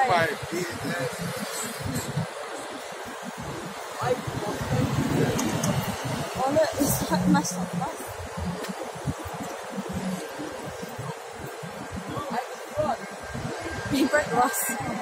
Oh look, it's like messed up. He broke the rust.